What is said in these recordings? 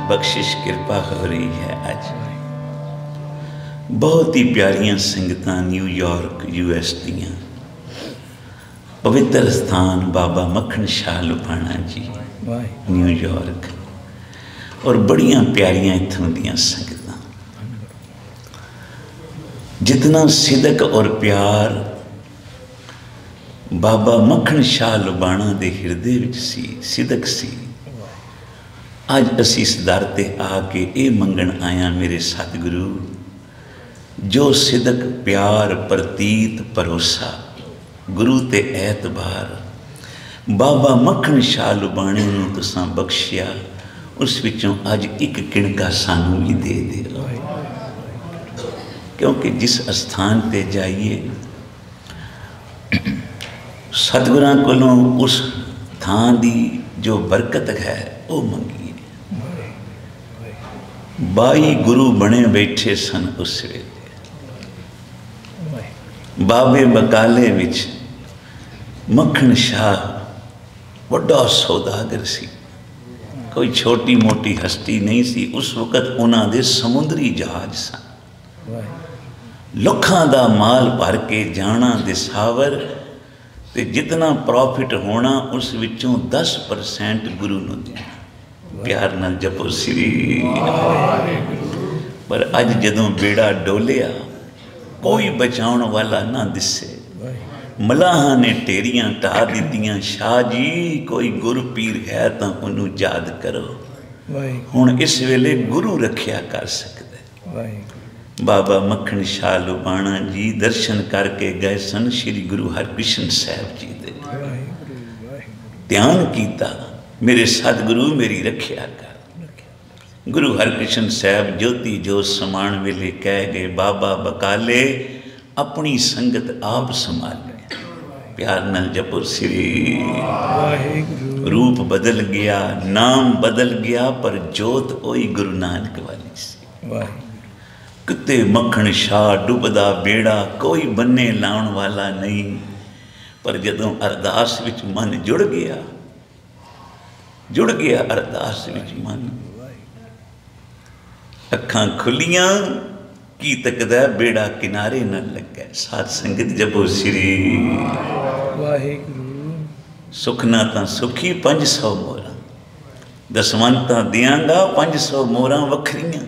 बख्शिश कृपा हो रही है। अज बहुत ही प्यारियां संगतां न्यूयॉर्क US दियां पवित्र स्थान बाबा मक्खन शाह लुभाणा जी न्यूयॉर्क, और बड़ियां प्यारियां इत्थों दियां संगतां। जितना सिदक और प्यार बाबा मक्खन शाह लुभाणा दे हिरदे विच सी, सिदक सी, अज असी इस दर ते आके ये मंगण आया मेरे सतगुरु, जो सिदक प्यार प्रतीत भरोसा गुरु ते एतबार बाबा मक्खन शाह लुभाणे नूं तुसां बख्शिया, उस विचों अज एक किणका सानू भी दे दे। क्योंकि जिस स्थान ते जाइए सतगुरां कोलों उस थां दी जो बरकत है वो मंगी। 22 गुरु बने बैठे सन उस वेले बाबे बकाले विच। मक्खन शाह वड्डा सौदागर सी, कोई छोटी मोटी हस्ती नहीं सी। उस वक़्त उन्हां दे समुद्री जहाज सन, लखां दा माल भर के जाना दिसावर, ते जितना प्रॉफिट होना उस विचों 10% गुरु नूं देना। प्यार नाल जपो श्री। पर अज जदों बेड़ा डोलिया कोई बचाउण वाला ना दिसे। मलाहां ने ढेरियां ढा दित्तियां, शाह जी कोई गुरु पीर है तो उन्हों याद करो। हुण इस वेले गुरु रखिया कर सकदा। बाबा मक्खन शाह लुभाणा जी दर्शन करके गए सन श्री गुरु हरकृष्ण साहब जी दे। ध्यान कीता, मेरे सतगुरु मेरी रखिया कर। गुरु हरकृष्ण साहब ज्योति जोत समान वेले कह गए, बाबा बकाले अपनी संगत आप संभाले। प्यार नाल जपो श्री। रूप बदल गया, नाम बदल गया, पर जोत ओही गुरु नानक वाली सी। किते मक्खन शाह डुबदा बेड़ा, कोई बन्ने लाउण वाला नहीं। पर जदों अरदास विच मन जुड़ गया अरदास विच मन, अखां खुलियां की तकदा बेड़ा किनारे न लगे। साध संगत जपो श्री। सुखना तां सुखी 500 मोहरां, दसवंतां दियांगा 500 मोहरां वखरियां।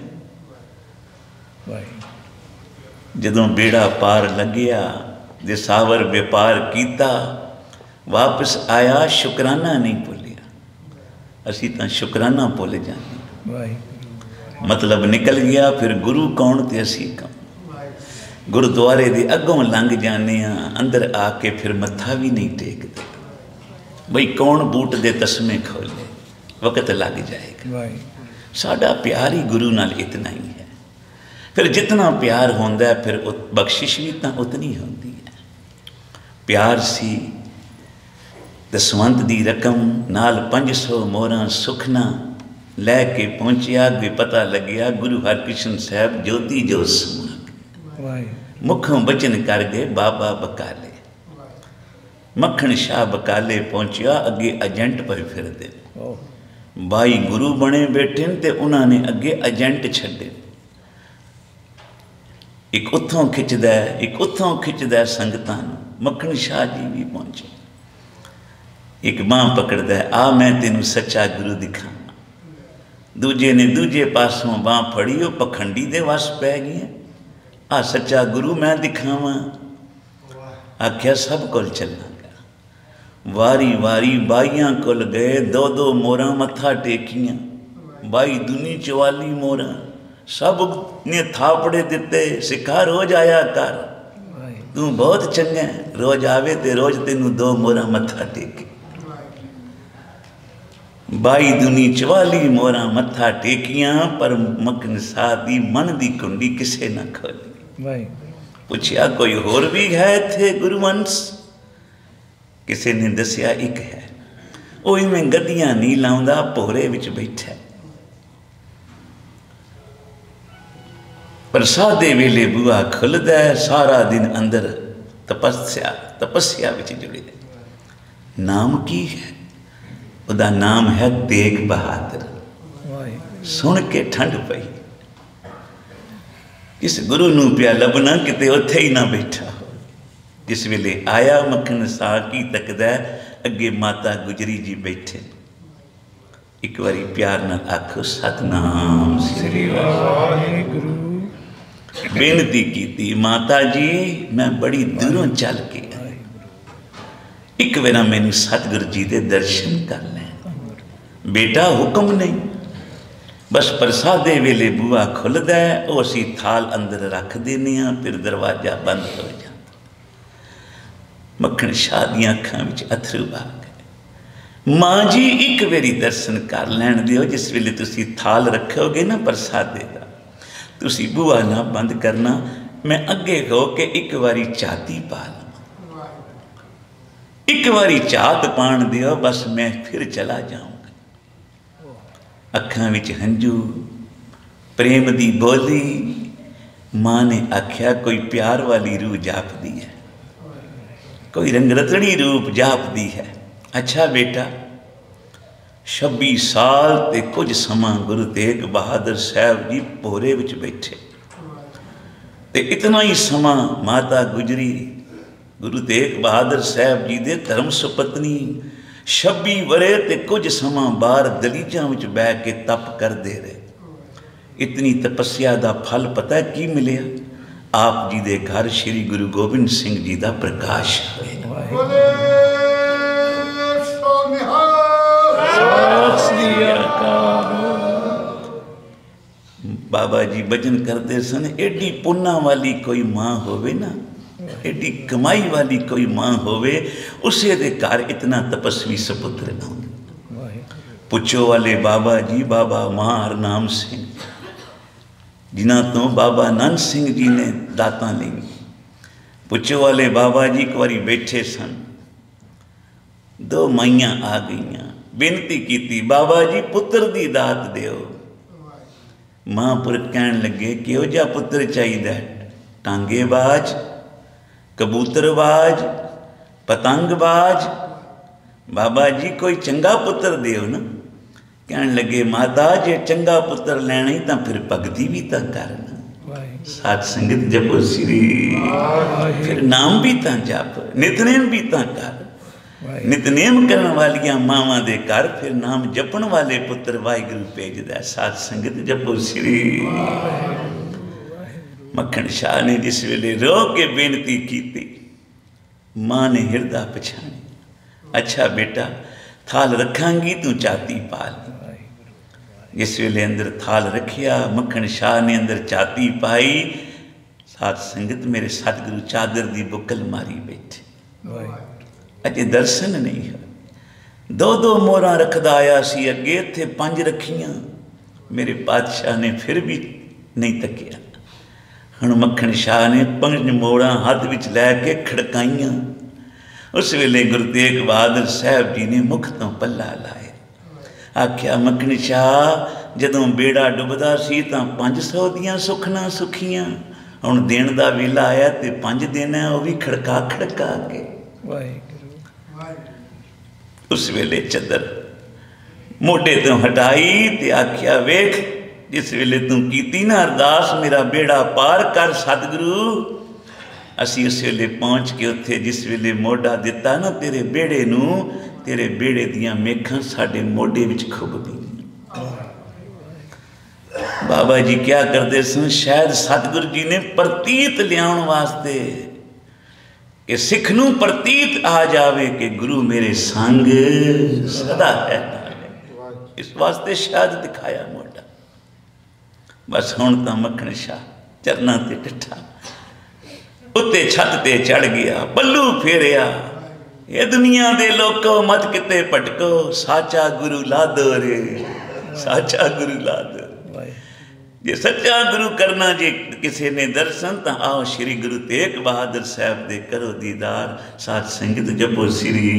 जदों बेड़ा पार लग्या दिसावर व्यापार कीता, वापस आया शुकराना नहीं भुलिया। असी तां शुकराना भुल जाने, मतलब निकल गया। फिर गुरु कौन ते असी कौन। गुरुद्वारे दे अगों लंघ जाने, अंदर आके फिर मत्था भी नहीं टेकते। बई कौन बूट दे तस्मे खोले, वक़्त लग जाएगा। साडा प्यार ही गुरु नाल इतना ही है। फिर जितना प्यार होंदा है फिर बख्शिश भी तो उतनी होंदी है। प्यार सी, दसवंत दी रकम नाल 500 मोहरां सुखना लैके पहुँचिया। अगे पता लग्या गुरु हरकृष्ण साहब ज्योति जोत समा मुखों बचन कर गए बाबा बकाले। मक्खन शाह बकाले पहुँचिया, अगे एजेंट पर फिरदे। 22 गुरु बने बैठे ते उन्होंने अगे एजेंट छड्डे। एक उत्थों खिंचदा एक उत्थों खिंचदा संगतां नूं। मक्खन शाह जी भी पहुँचे, एक बांह पकड़दा, आ मैं तेनू सच्चा गुरु दिखावां। दूजे ने दूजे पासों बांह फड़ी, वो पखंडी दे वस पै गई। आ सच्चा गुरु मैं दिखावां। आख्या सब कोल चलांगा। वारी वारी 22 कोल गए, 2-2 मोहरां मत्था टेकियां। 22 दूनी 44 मोहरां, सब ने थापड़े दिते। सिखा रोज आया कर, तू बहुत चंगा है। रोज आवे ते रोज तेनू 2 मोहरां मत्था टेके। 22 दूनी 44 मोहरां मत्था टेकियां, पर मक्खन शाह दी मन दी कुंडी किसे ना खोली। पूछया कोई होर भी है इत्थे गुरुवंश? किसी ने दसिया एक है, वो इवें गड्डियां नहीं लाउंदा, भोरे विच बैठा। पर सादे वेले बुआ खुलदा, सारा दिन अंदर तपस्या विच जुड़े। नाम की है? उदा नाम है तेग बहादुर। सुन के ठंड पई। जिस गुरु नूं पिया लभना किते उत्थे ही ना बैठा हो। जिस वेले आया मक्खन शाह की तकदा अगे माता गुजरी जी बैठे। एक बारी प्यार नाल आखो सतनाम श्री वाहिगुरू। बेनती की माता जी मैं बड़ी दूरों चल के एक बार मैनू सतगुरु जी के दर्शन कर लें। बेटा हुक्म नहीं, बस प्रसादे वेले बूहा खुलदा है, वो असी थाल अंदर रख देने, फिर दरवाजा बंद हो जाता। मक्खन शाह दी अखां विच अथरू आ गए। मां जी एक बारी दर्शन कर लैण दिओ। जिस वेले तुसी थाल रखोगे ना प्रसादे दा, तुसी बूहा ना बंद करना, मैं अगे हो के एक बारी चाती पा लवां। एक बारी चात पाण दिओ, बस मैं फिर चला जाऊंगा। अखां विच हंजू, प्रेम दी बोली। मां ने आख्या कोई प्यार वाली रूह जापदी है, कोई रंगरतड़ी रूप जापदी है। अच्छा बेटा 26 साल ते कुछ समा गुरु तेग बहादुर साहब जी भोरे विच बैठे, ते इतना ही समा माता गुजरी गुरु तेग बहादुर साहब जी दे धर्म सुपत्नी 26 वरे ते कुछ समा बाहर दलीजां विच बह के तप करदे रहे। इतनी तपस्या का फल पता है की मिलिया? आप जी दे घर श्री गुरु गोबिंद सिंह जी का प्रकाश होया। बाबा जी भजन करते सन, एडी पुन्ना वाली कोई मां होवे ना, एडी कमाई वाली कोई मां होवे, उसे दे घर इतना तपस्वी सपुत्र ना हो। पुछो वाले बाबा जी बाबा मां हरनाम सिंह, जिन्हां तो बाबा नंद सिंह जी ने दातां ली। पुछो वाले बाबा जी एक बारी बैठे सन, 2 माइयां आ गईयां, बेनती की बाबा जी पुत्र दी दात दिओ। महापुर कहन लगे किहो जिहा पुत्र चाहिए? टांगेबाज, कबूतरबाज, पतंगबाज? बाबा जी कोई चंगा पुत्र दिओ ना। कहन लगे माता जे चंगा पुत्र लैना ही तो फिर भगती भी तो करना, साध संगत जपो श्री, फिर नाम भी तो जप, नितनेम भी तो कर। नितनेम करने वालियां मावां दे घर फिर नाम जपण वाले पुत्र वाहिगुरू भेजदा। साध संगत जपो श्री। मक्खन शाह ने जिस वेले रो के बेनती की, मां ने हिरदा पछाणी। अच्छा बेटा थाल रखांगी तू चाती पाल। जिस वेले अंदर थाल रखिया, मक्खन शाह ने अंदर चाती पाई। साध संगत मेरे सतगुरु चादर दी बुकल मारी बैठे, अजे दर्शन नहीं है। 2-2 मोहरा रखदा आया सी अगे, इत्थे 5 रखियां। मेरे पातशाह ने फिर भी नहीं तकिया। हुण मक्खन शाह ने 5 मोहरा हाथ विच लैके खड़काइयां। उस वेले गुरु तेग बहादुर साहब जी ने मुख तो पल्ला लाया। आख्या मक्खन शाह जदों बेड़ा डुबदा सी तां 500 दियां सुखना सुखियां, हुण देण दा वेला आया ते 5 देना, वो भी खड़का खड़का के। उस वेले चदर मोटे तो हटाई ते आख्या वेख जिस वेले तू कीती ना अरदास मेरा बेड़ा पार कर सतगुरु। असी उस वेले पहुँच के उत्थे जिस वेले मोढा दिता ना तेरे बेड़े नूं, तेरे बेड़े दियां मेखां साडे मोढे विच खुब गईयां। बाबा जी क्या करते सन? शायद सतगुरु जी ने प्रतीत लियाउण वास्ते कि सिख नूं प्रतीत आ जावे कि गुरु मेरे संग सदा है, इस वास्ते शायद दिखाया मोटा। बस हुण तां मक्खन शाह चरना ते डिठा, उत्ते छत ते चढ़ गया, बल्लू फेरिया। ये दुनिया दे लोको मत किते भटको, साचा गुरु लादो रे, साचा गुरु लादो। जे सच्चा गुरु करना जे किसी ने दर्शन तो आओ श्री गुरु तेग बहादुर साहब दे करो दीदार। साध संगत जपो श्री।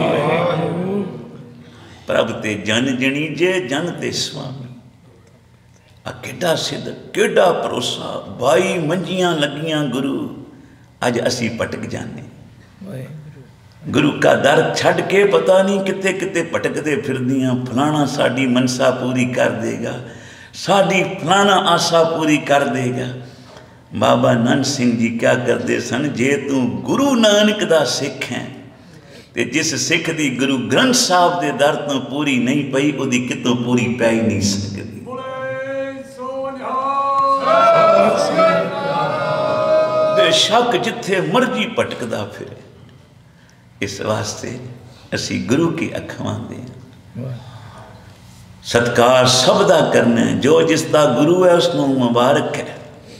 प्रभ ते जन जनी जे जन ते स्वामी। आ केडा सिद्ध केडा भरोसा, 22 मंजियां लगियां गुरु। अज असी भटक जाने। गुरु का दर छड़ के पता नहीं किते किते भटकते फिरदियां, फलाना साड़ी मनसा पूरी कर देगा, साड़ी फलाना आशा पूरी कर देगा। बाबा नंद सिंह जी क्या करते सन, जे तू गुरु नानक दा सिख है ते जिस सिख दी गुरु ग्रंथ साहब दे दर तो पूरी नहीं पई, उहदी कितों पूरी पै ही नहीं सकती। शक जिथे मर्जी भटकदा फिरे। इस वास्ते असी गुरु की अखवांदे हैं, सत्कार सब दा करना है। जो जिसका गुरु है उसनों मुबारक है,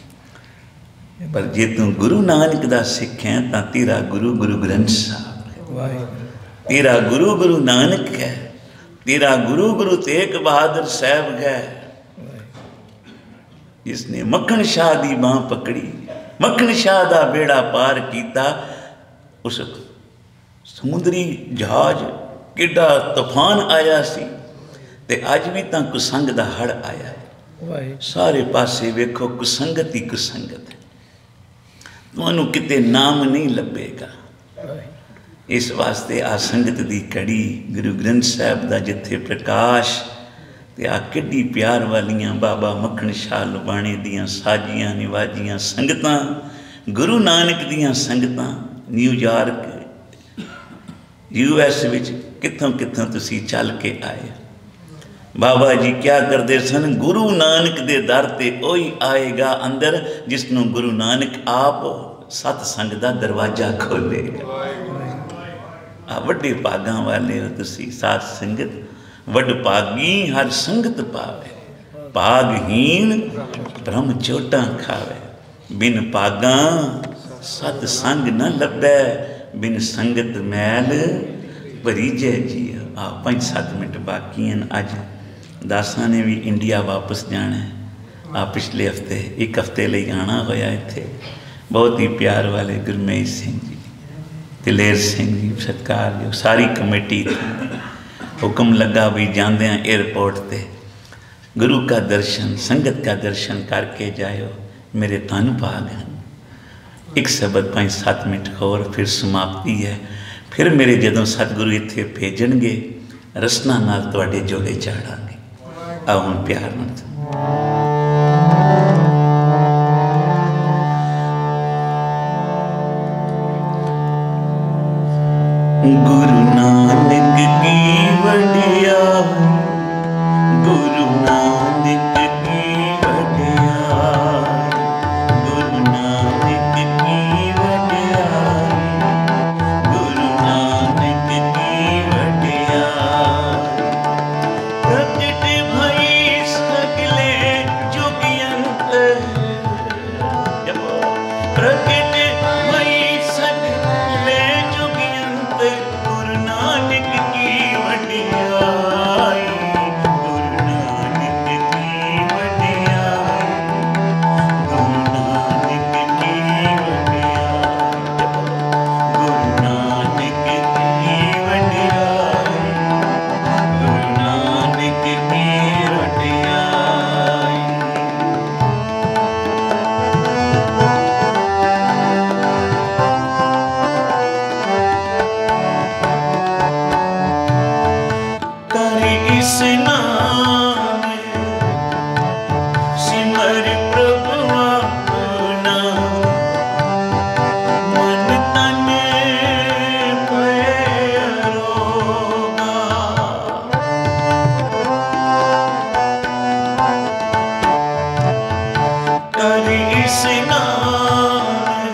पर जे तू गुरु नानक दा सिख है तां तेरा गुरु गुरु ग्रंथ साहब है, तेरा गुरु गुरु नानक है, तेरा गुरु गुरु तेग बहादुर साहब है, जिसने मक्खन शाह दी बांह पकड़ी, मक्खन शाह दा बेड़ा पार किया। उस समुद्री जहाज किड्डा तूफान आया सी ते अज भी तां कुसंग दा हड़ आया है। सारे पासे वेखो कुसंगत ही कुसंगत है, तुहानू किते नाम नहीं लभेगा। इस वास्ते आ संगत दी कड़ी गुरु ग्रंथ साहब दा जिथे प्रकाश ते आ किड्डी प्यार वालियां बाबा मक्खन शाह लुबाणे दियां साजियां निवाजियां संगतां, गुरु नानक दियां संगतां, न्यूयॉर्क US विच कित्थों कित्थों तुसी चल के आए। बाबा जी क्या करते सन, गुरु नानक दे दर ते ओही आएगा अंदर जिसनों गुरु नानक आप सतसंग दा दरवाजा खोलेगा। आ वड्डे भागां वाले हो तुसी साध संगत, वड भागी हर संगत पावे, भागहीन ब्रह्म चोटां खावे। बिन भागा सतसंग न लभै, बिन संगत मैल भरीजे जी। 5-7 मिनट बाकी हैं। अज दासा ने भी इंडिया वापस जाना है। आ पिछले हफ्ते 1 हफ्ते लिए आना होया इत्थे। बहुत ही प्यार वाले गुरमेज सिंह जी, दिलेर सिंह जी, सत्कार जो सारी कमेटी हुक्म लगा भी जाते हैं एयरपोर्ट पे गुरु का दर्शन, संगत का दर्शन करके जायो, मेरे धन भाग हैं। एक शब्द 5-7 मिनट होर फिर समाप्ति है। फिर मेरे जदों सतगुरु इत्थे भेजणगे रसना नाल तुहाडे जोड़े चाड़ांगे। आओ हुण प्यार नाल गुरु नानक की वडिया, गुरु नानक की वडिया, गुरु नानक की वडिया, गुरु नानक की वडिया। प्रकट भई सकले जुगियंत, प्रकट भई सकले जुगियंत, गुरु नानक की वडियाई, गुरु नानक की वडियाई, गुरु नानक की वडियाई, गुरु नानक की वडियाई, गुरु नानक की वडियाई। कर स्नान सिमर प्रभु अपना, मन तन भय रोगा। कर स्नान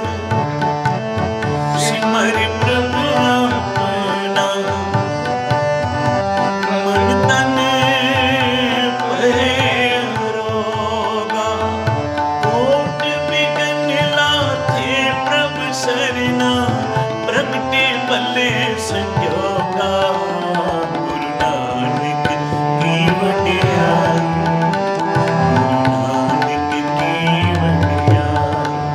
सिमर प्रभु अपना, मन तन भय रोगा। कोट बिघन लाथे प्रभ सरना, प्रगटे भले संजोगा। गुरु नानक की वडियाई, गुरु नानक की वडियाई,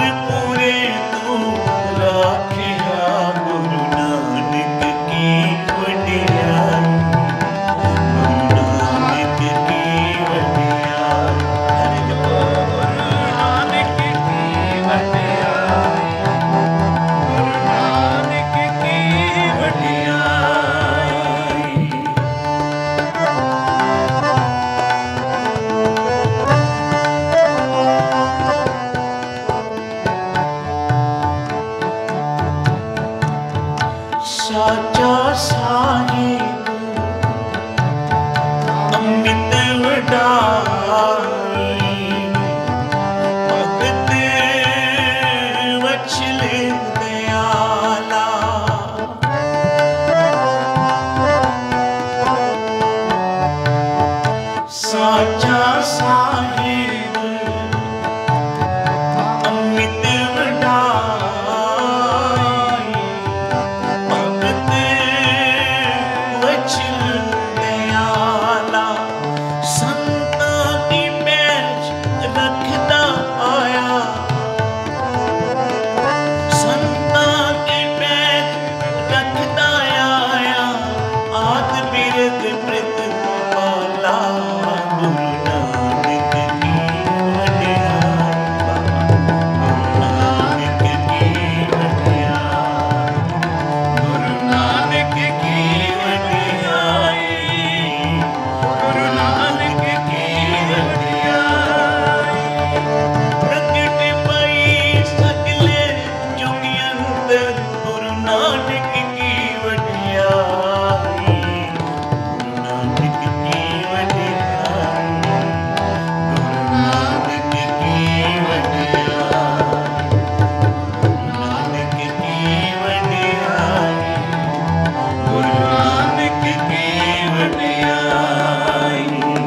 पूरे तू राखिया गुरु नानक की वडियाई, गुरु नानक की वडियाई। अरे जपो गुरु नानक की वडियाई, गुरु नानक की वडियाई। साचा साहिब अमृत वडाई, भगत वत्सल दयाला। साचा साहिब अमृत वडाई, भगत वत्सल दयाला। संतां दी पैज रखदा आया, संतां दी पैज रखदा आया। आद बिरद प्रित पाला, गुरु नानक की वडियाई, गुरु नानक की वडियाई, गुरु नानक की वडियाई, गुरु नानक की वडियाई। प्रगट पई सगले जुग अंदर, गुरु नानक की वडियाई, गुरु नानक की वडियाई, गुरु नानक की वडियाई, गुरु नानक की वडियाई, गुरु नानक की वडियाई।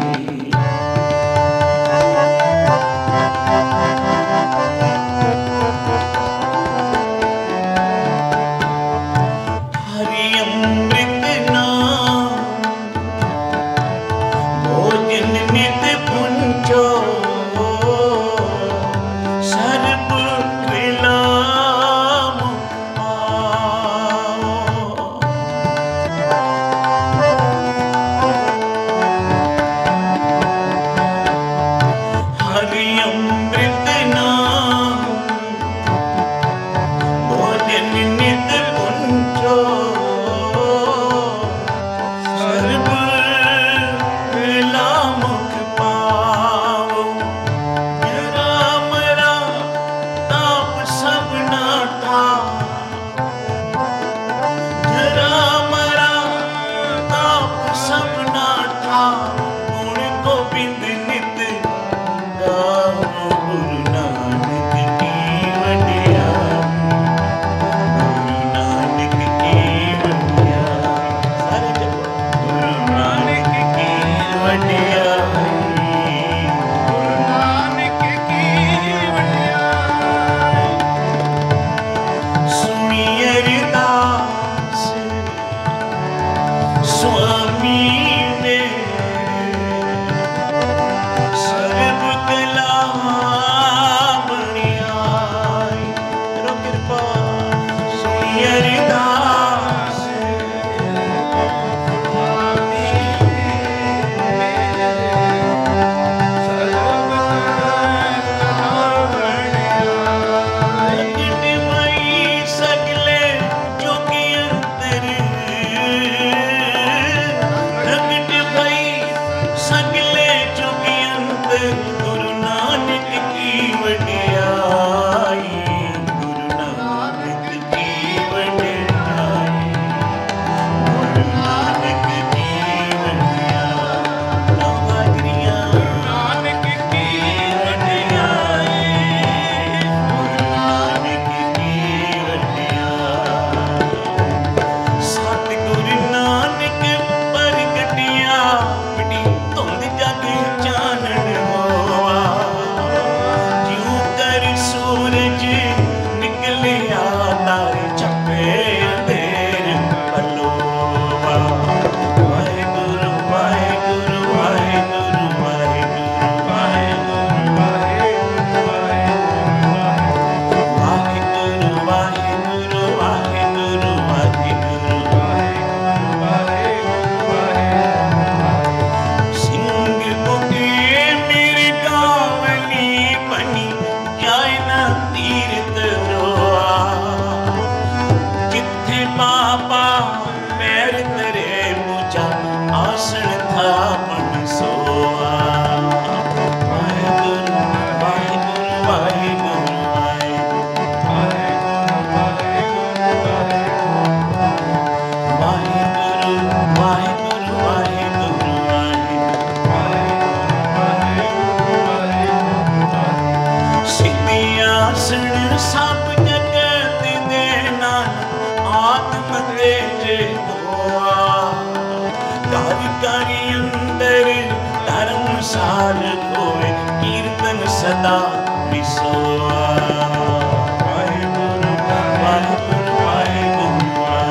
हरि अमृत नाम भोजन नित पुंजो, सर्ब विलाम पाओ। हरि अमृत नाम भोजन नित पुंजो, सर्ब विलामुख पाओ। राम राम ताप सब नाथा, राम राम ताप सब नाथा। गुण गोबिंद नित गाओ, गुरु नानक की वडियाई, गुरु नानक की वडियाई। सारे जपो गुरु नानक की वडियाई, गुरु नानक की वडियाई। घरी अंदर धर्मसाल होए कीर्तन सदा विसोआ। वाहेगुरु वाहेगुरु वाहेगुरु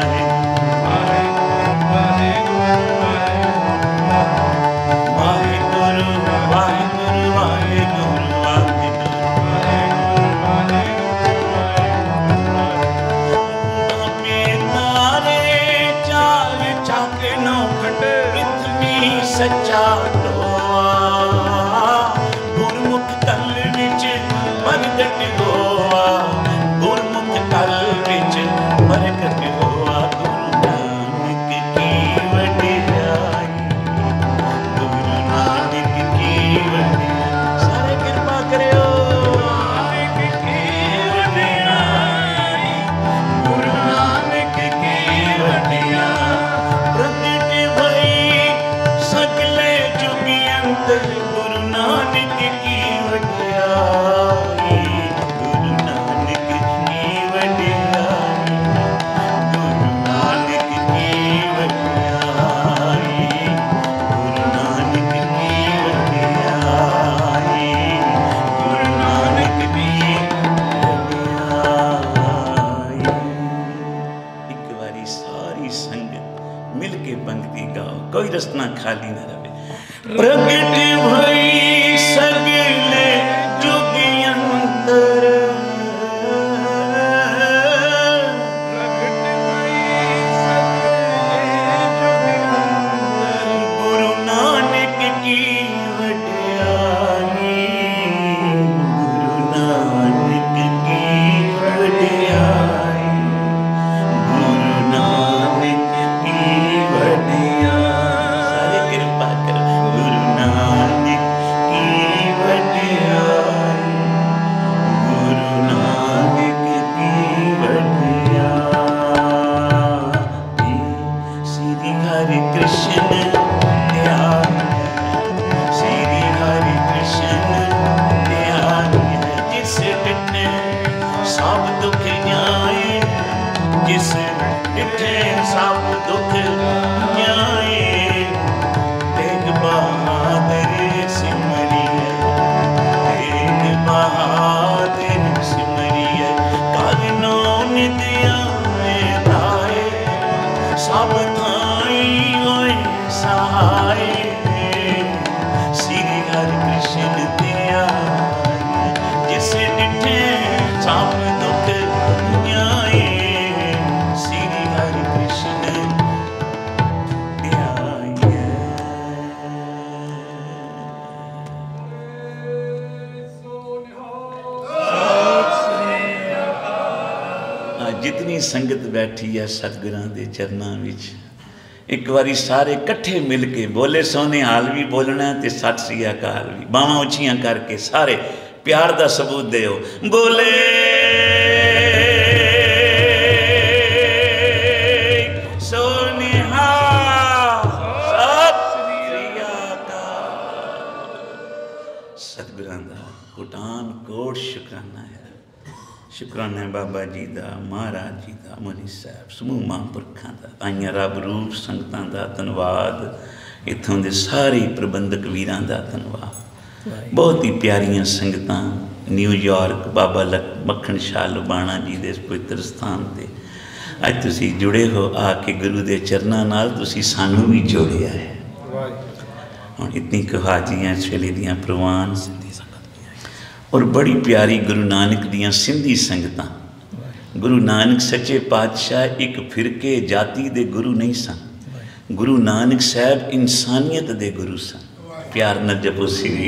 सच्चा लोआ गुरमुख कल विच प्रगट होआ, गुरमुख कल विच प्रगट होआ। गुरु नानक की वडियाई, गुरु नानक की वडियाई। सारे कृपा करियो। नानक की वडियाई, गुरु नानक की वडियाई। प्रगट भई सकले जुगियंत गुरु नानक की वडियाई, गुरु नानक की वडियाई, गुरु नानक की वडियाई, गुरु नानक की वडियाई, गुरु नानक की वडियाई। एक बारी सारी संगत मिल के पंक्ति गाओ, कोई रस्ना खाली न रहे। प्रगट भई सगले जुगियंतर, गुरु नानक की वडियाई, गुरु नानक की वडियाई, गुरु नानक की वडियाई। सारे कृपा करो। गुरु नानक की वडियाई, गुरु नानक की वडियाई। श्री हरि कृष्ण ध्यान, श्री हरि कृष्ण ध्यान। जिस डिठे सब दुख न्याय, जिस डिठे सब दुख न्याय। तेग बहादुर सिमरिए, तेग बहादुर सिमरिए। करनो नित आए ताए, सब थाई होए सहाय। श्री हरि कृष्ण ध्यान, जिस डिठे सब दुख न्याय। श्री हरि कृष्ण ध्यान। जितनी संगत बैठी है सतगुरां दे चरनां विच, एक बारी सारे इकट्ठे मिल के बोले सोने हाल भी बोलना ते सत श्री अकाल भी। बावां उचियां करके सारे प्यार दा सबूत देओ। बोले सोनिहा सत श्री अकाल। सतगुरां दा कोटान कोट शुकराना है। शुकराना है बाबा जी का, महाराज जी का, मुनि साहब समूह महापुरखों का, आईया रब रूप संगतां का धन्यवाद। इत्थों के सारे प्रबंधक वीरां का धन्यवाद। बहुत ही प्यारियां संगतां न्यूयॉर्क बाबा मक्खन शाह लुबाणा जी के पवित्र स्थान से अज तुसी जुड़े हो। आके गुरु के चरनां नाल तुसी सानू भी जोड़िया है। हुण इतनी कहाजियां इस वेले दियां प्रवान और बड़ी प्यारी गुरु नानक दियां सिंधी संगतां। गुरु नानक सच्चे पातशाह एक फिरके जाति दे गुरु नहीं सन। गुरु नानक साहब इंसानियत दे गुरु सन। प्यार न जपो श्री।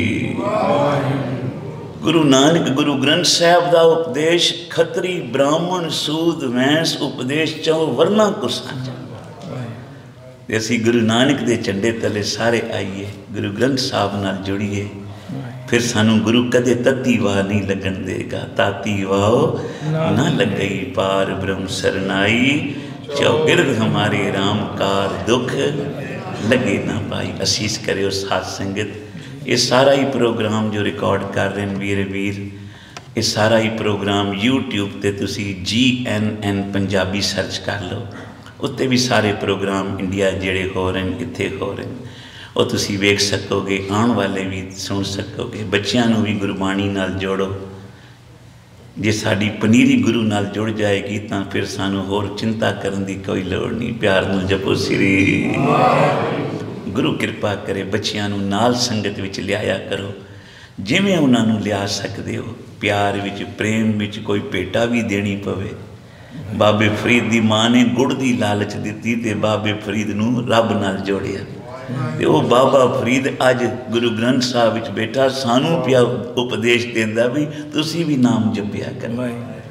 गुरु नानक गुरु ग्रंथ साहब का उपदेश खतरी ब्राह्मण सूद वैंस उपदेश चौ वर्ना को साझा। असी गुरु नानक दे झंडे तले सारे आइए, गुरु ग्रंथ साहब नाल जुड़िए। फिर सानू गुरु कदे तत्ती वाह नहीं लगन देगा। ताती वाह ना लगई पार ब्रह्म सरनाई, चौगिर्द हमारे राम कार दुख लगे ना पाई। असीस करे साथ संगत। ये सारा ही प्रोग्राम जो रिकॉर्ड कर रहे हैं वीर ये सारा ही प्रोग्राम यूट्यूब ते तुसी GNN पंजाबी सर्च कर लो। उत्ते भी सारे प्रोग्राम इंडिया जेड़े हो रहे हैं, इत्थे हो रहे हैं, वो तुसी वेख सकोगे, आने वाले भी सुन सकोगे। बच्चियां नूं भी गुरबाणी नाल जोड़ो। जे साडी पनीरी गुरु नाल जुड़ जाएगी तो फिर सानू होर चिंता करन दी कोई लोड़ नहीं। प्यार नूं जपो श्री गुरु कृपा करे। बच्चियां नूं नाल संगत विच लियाया करो, जिवें उन्हां नूं लिया सकदे हो। प्यार विच, प्रेम विच कोई भेटा भी देनी पवे। बाबे फरीद दी माँ ने गुड़ दी लालच दिती ते बाबे फरीद नूं रब नाल जोड़िया। ते वो बाबा फरीद अज गुरु ग्रंथ साहब विच बैठा सानू पिया उपदेश देंदा भी तुसी भी नाम जपिया करो।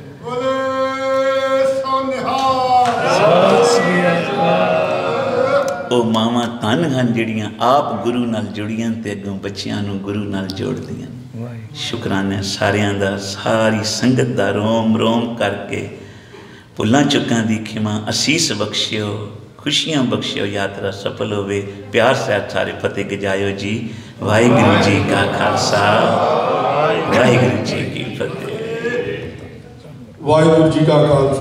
वो मावां धन हन जिहड़ियां आप गुरु नाल जुड़ियां ते अगों बच्चियां नूं गुरु नाल जोड़दियां। शुकराना सारियां दा, सारी संगत दा रोम रोम करके भुल्लां चुकां दी खिमा असीस बख्शियो, खुशियां बख्शियो, यात्रा सफल होवे। प्यार से सारे फतेह गजायो जी। वाहिगुरू जी का खालसा, वाहिगुरू जी की फतेह। वाहिगुरू जी का खालसा।